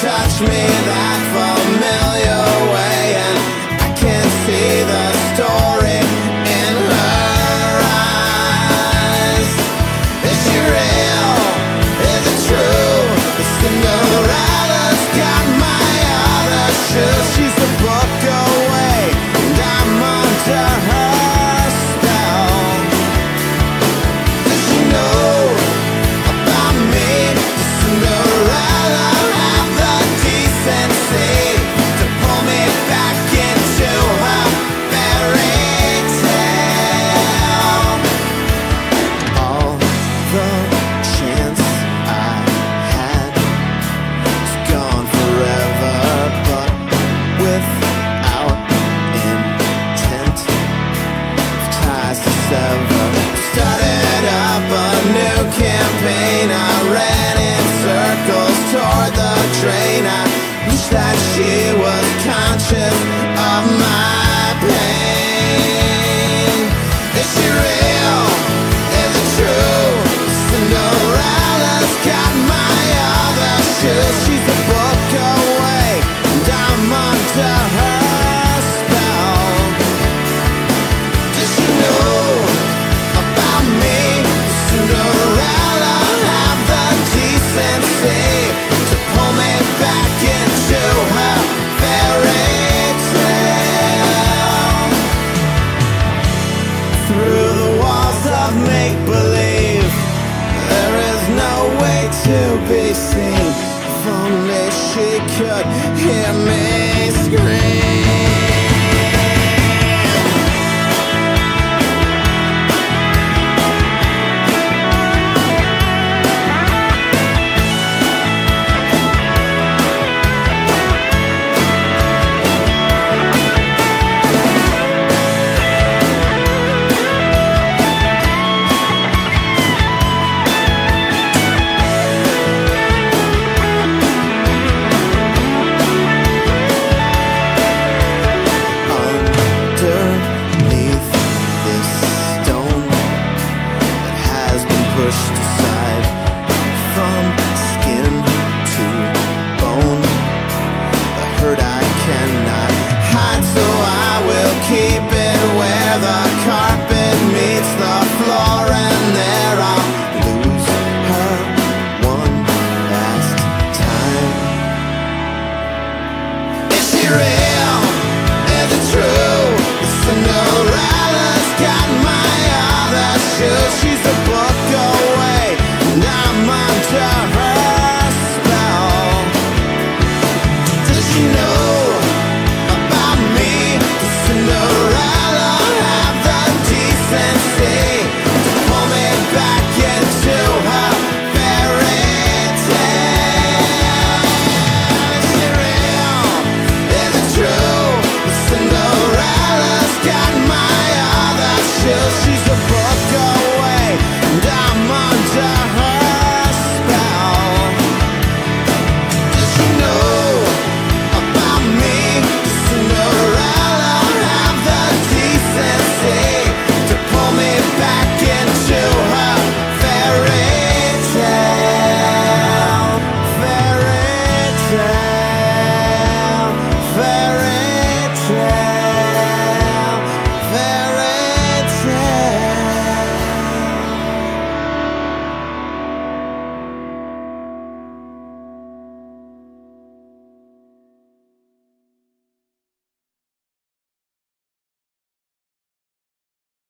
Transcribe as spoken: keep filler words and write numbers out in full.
touch me that familiar way, and I can see the story in her eyes. Is she real? Is it true? The Cinderella's got my other shoes. She's a book away, and I'm under her spell. Does she know about me? Does Cinderella have the decency to pull me back into her fairy tale? All the chance I had is gone forever, but without intent of ties to sever. Started up a new campaign. I ran in circles toward the train. I wish that she was conscious of my pain. Is she real? Is it true? Cinderella's got my other shoes. She's a book away, and I'm under her spell. Does she know about me? Does Cinderella have the decency to pull me back into her fairy tale? Through the walls of make-believe, there is no way to be seen. If only she could hear me scream.